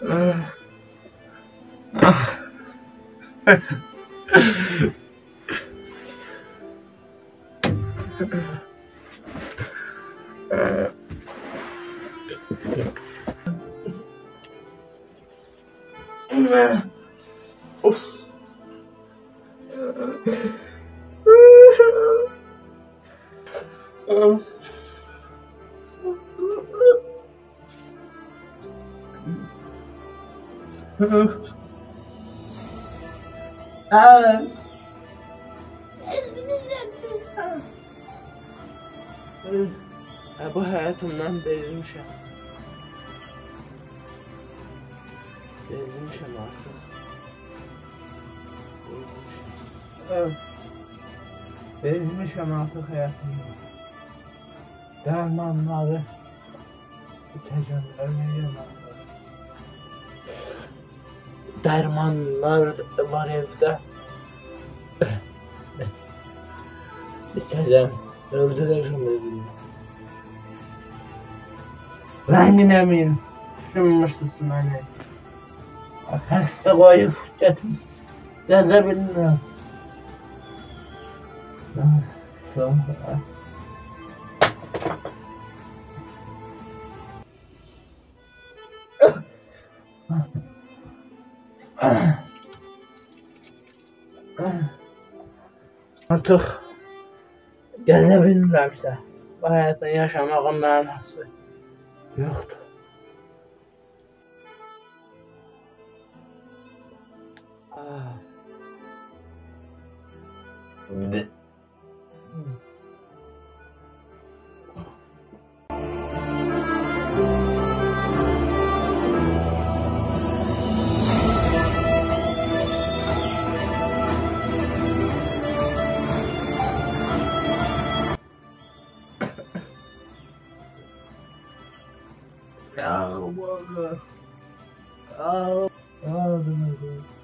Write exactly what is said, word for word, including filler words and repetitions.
Bu hayatımdan bezmişim. Bezmişim artık. Bezmişim. Bezmişim artık hayatımdan. Dermanları içeceğim, öleceğim artık. Dermanlar var evde. İçeceğim, öldüreceğim evini. Zengin eminim, düşünmüşsün hani. Hasta koyup getmişsin. Ceza bilmiyorum. Sonra... Artık gezebilmirəmsə, bu həyatda yaşamağın mənası yoxdur. Ya Allah. Ah, ah,